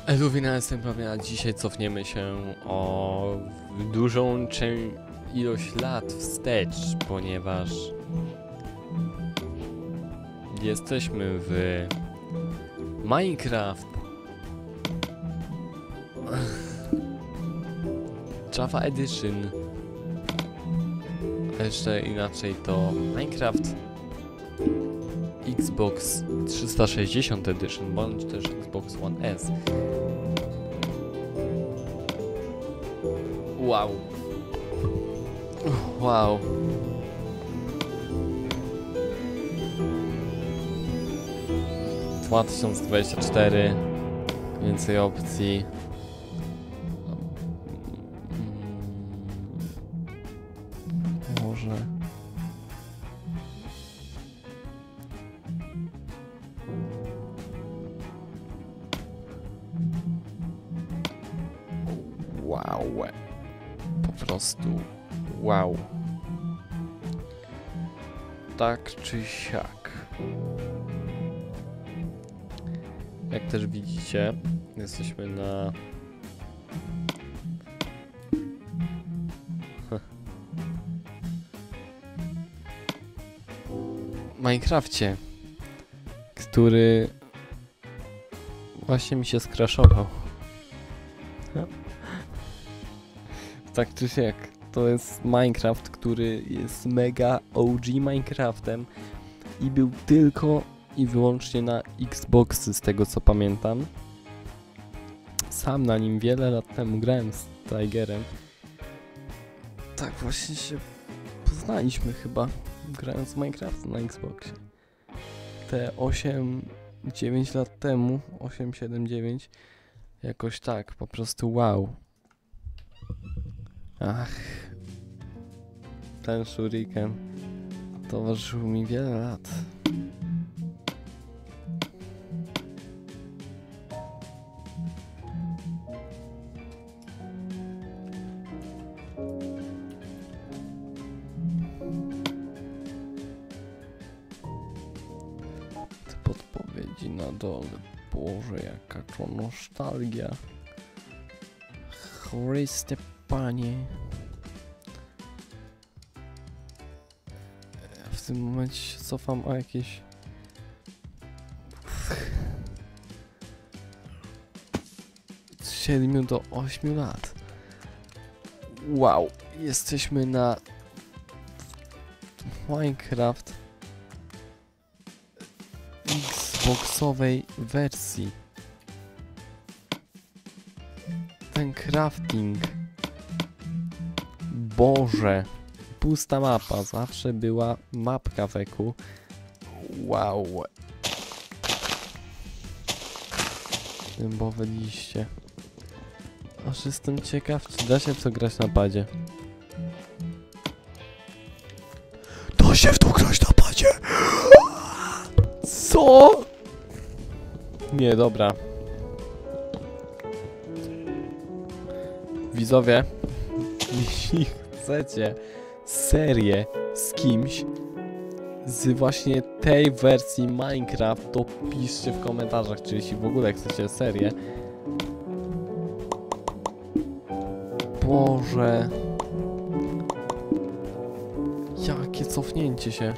Eluwina jestem prawie, a dzisiaj cofniemy się o dużą ilość lat wstecz, ponieważ jesteśmy w Minecraft Java Edition, a jeszcze inaczej to Minecraft Xbox 360 Edition, bądź też Xbox One S. Wow. Wow. W 2024 więcej opcji. Może. Wow. Po prostu wow. Tak czy siak. Jak też widzicie, jesteśmy na Minecrafcie, który właśnie mi się skraszował. Tak czy siak, to jest Minecraft, który jest mega OG Minecraftem i był tylko i wyłącznie na Xboxy, z tego co pamiętam. Sam na nim wiele lat temu grałem z Tigerem. Tak właśnie się poznaliśmy chyba, grając w Minecraft na Xboxie. Te 8-9 lat temu, 8-7-9, jakoś tak, po prostu wow. Ach, ten shuriken towarzyszył mi wiele lat. Te podpowiedzi na dole, Boże, jaka to nostalgia. Chryste Panie. Ja w tym momencie się cofam o jakieś 7 do 8 lat. Wow, jesteśmy na Minecraft Xboxowej wersji. Ten crafting. Boże. Pusta mapa. Zawsze była mapka w eku. Wow. Dębowe liście. Aż jestem ciekaw, czy da się w to grać na padzie. Da się w to grać na padzie! Co? Nie, dobra. Widzowie, jeśli chcecie serię z kimś z właśnie tej wersji Minecraft, to piszcie w komentarzach, czy jeśli w ogóle chcecie serię. Boże, jakie cofnięcie się.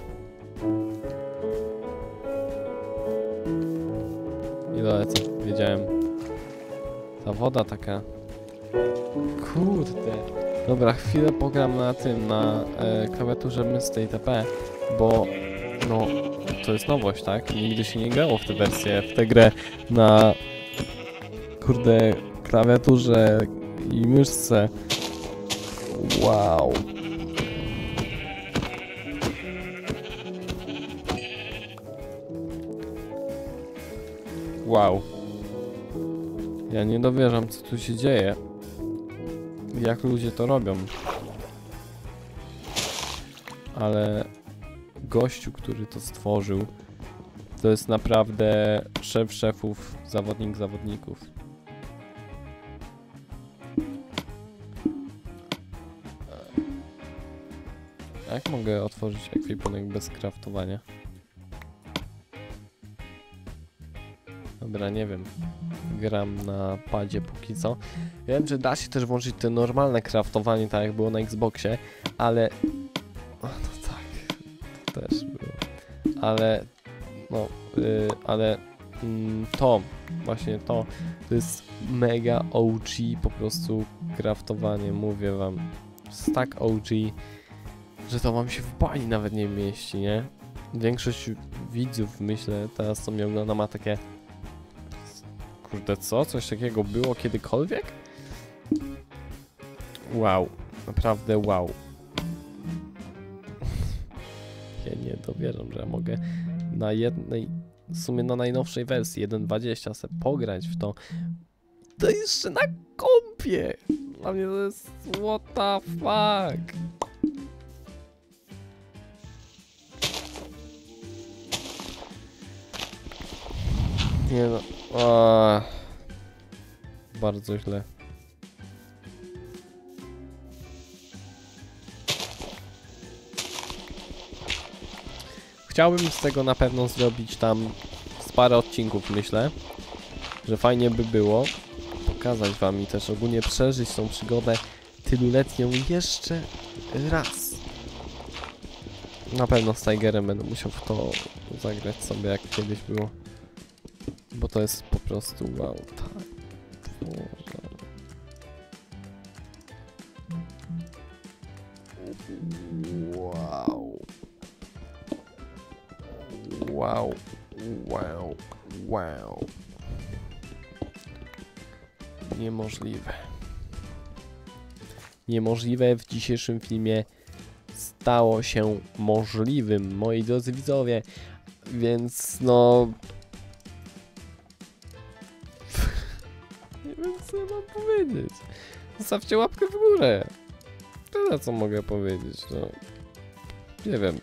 I dolecę, wiedziałem. Ta woda taka. Kurde. Dobra, chwilę pogram na tym, na klawiaturze myszce itp., bo no, to jest nowość, tak? Nigdy się nie grało w tę wersję, w tę grę na kurde klawiaturze i myszce. Wow. Wow. Ja nie dowierzam, co tu się dzieje. Jak ludzie to robią. Ale gościu, który to stworzył, to jest naprawdę szef szefów, zawodnik zawodników. Jak mogę otworzyć ekwipunek bez craftowania? Dobra, nie wiem. Gram na padzie póki co. Wiem, że da się też włączyć te normalne craftowanie, tak jak było na Xboxie, ale... O, no tak, to też było. Ale... No, ale... to, właśnie to jest mega OG po prostu craftowanie, mówię wam. Tak OG, że to wam się w bani nawet nie mieści, nie? Większość widzów, myślę, teraz co mnie ogląda, ma takie... Kurde, co? Coś takiego było kiedykolwiek? Wow. Naprawdę wow. Ja nie dowierzam, że ja mogę na jednej... W sumie na najnowszej wersji 1.20 sobie pograć w to. To jeszcze na kompie! Dla mnie to jest... What the fuck? Nie no... Bardzo źle. Chciałbym z tego na pewno zrobić tam z parę odcinków, myślę, że fajnie by było pokazać wam i też ogólnie przeżyć tą przygodę tyluletnią jeszcze raz. Na pewno z Tigerem będę musiał w to zagrać sobie, jak kiedyś było, bo to jest po prostu wow, tak. Wow. Wow, wow, wow. Niemożliwe. Niemożliwe w dzisiejszym filmie stało się możliwym, moi drodzy widzowie. Więc no... Nie wiem, co mam powiedzieć. Zostawcie łapkę w górę. Tyle, co mogę powiedzieć, no. Nie wiem.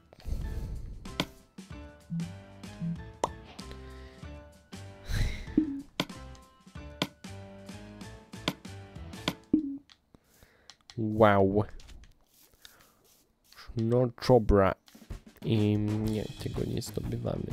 Wow. No dobra. I nie, tego nie zdobywamy.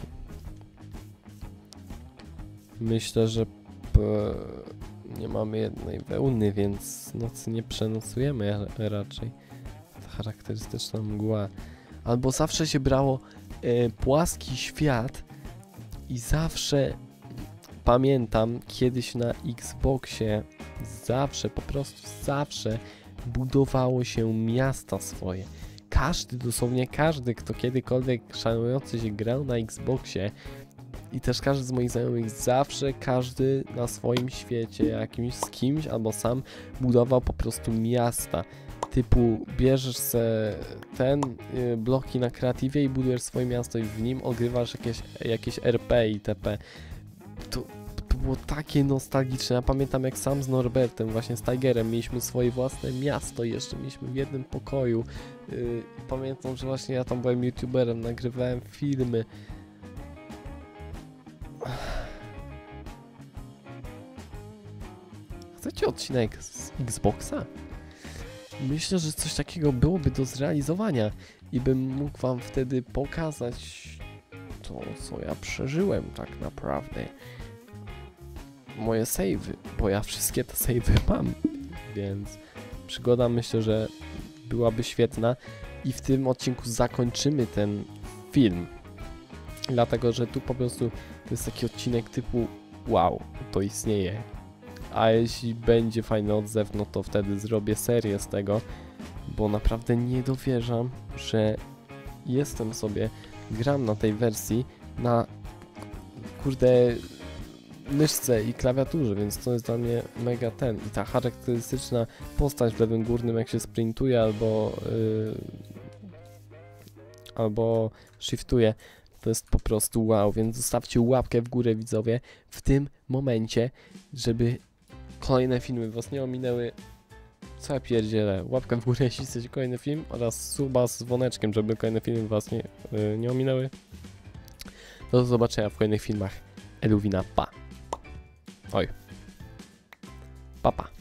Myślę, że nie mamy jednej wełny, więc nocy nie przenocujemy raczej. Ta charakterystyczna mgła. Albo zawsze się brało płaski świat i zawsze pamiętam kiedyś na Xboxie zawsze, po prostu zawsze budowało się miasta swoje. Każdy, dosłownie każdy, kto kiedykolwiek szanujący się grał na Xboxie i też każdy z moich znajomych, zawsze każdy na swoim świecie jakimś z kimś albo sam budował po prostu miasta. Typu bierzesz se bloki na kreatywie i budujesz swoje miasto i w nim ogrywasz jakieś RP itp. To było takie nostalgiczne. Ja pamiętam, jak sam z Norbertem, właśnie z Tigerem, mieliśmy swoje własne miasto i jeszcze mieliśmy w jednym pokoju. Pamiętam, że właśnie ja tam byłem youtuberem, nagrywałem filmy. Chcecie odcinek z Xboxa? Myślę, że coś takiego byłoby do zrealizowania i bym mógł wam wtedy pokazać to, co ja przeżyłem tak naprawdę. Moje save'y, bo ja wszystkie te save'y mam, więc przygoda myślę, że byłaby świetna i w tym odcinku zakończymy ten film. Dlatego, że tu po prostu to jest taki odcinek typu wow, to istnieje. A jeśli będzie fajny odzew, no to wtedy zrobię serię z tego, bo naprawdę nie dowierzam, że jestem sobie, gram na tej wersji na kurde myszce i klawiaturze, więc to jest dla mnie mega i ta charakterystyczna postać w lewym górnym, jak się sprintuje albo shiftuje, to jest po prostu wow, więc zostawcie łapkę w górę, widzowie, w tym momencie, żeby kolejne filmy was nie ominęły. Co ja pierdzielę, łapkę w górę, jeśli chcecie kolejny film, oraz suba z dzwoneczkiem, żeby kolejne filmy was nie ominęły. Do zobaczenia w kolejnych filmach. Eluwina, pa. Oj. Pa, pa.